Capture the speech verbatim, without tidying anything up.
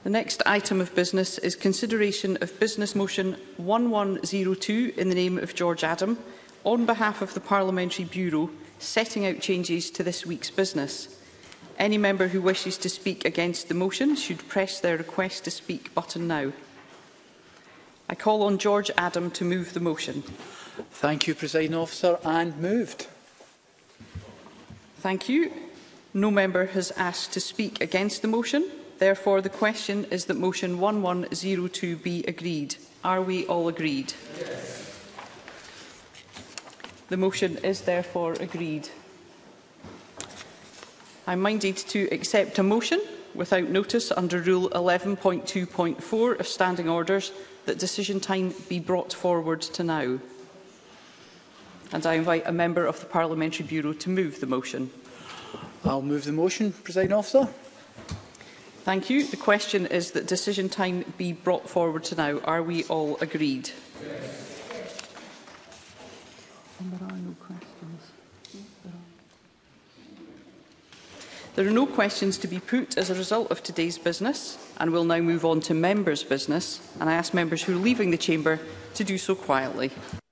The next item of business is consideration of Business Motion one one zero two in the name of George Adam on behalf of the Parliamentary Bureau setting out changes to this week's business. Any member who wishes to speak against the motion should press their request to speak button now. I call on George Adam to move the motion. Thank you, Presiding Officer, and moved. Thank you. No member has asked to speak against the motion. Therefore, the question is that motion one one zero two be agreed. Are we all agreed? Yes. The motion is therefore agreed. I am minded to accept a motion without notice under Rule eleven point two point four of Standing Orders that decision time be brought forward to now. And I invite a member of the Parliamentary Bureau to move the motion. I'll move the motion, Presiding Officer. Thank you. The question is that decision time be brought forward to now. Are we all agreed? Yes. And there are no questions. There are no questions to be put as a result of today's business, and we'll now move on to members' business. And I ask members who are leaving the chamber to do so quietly.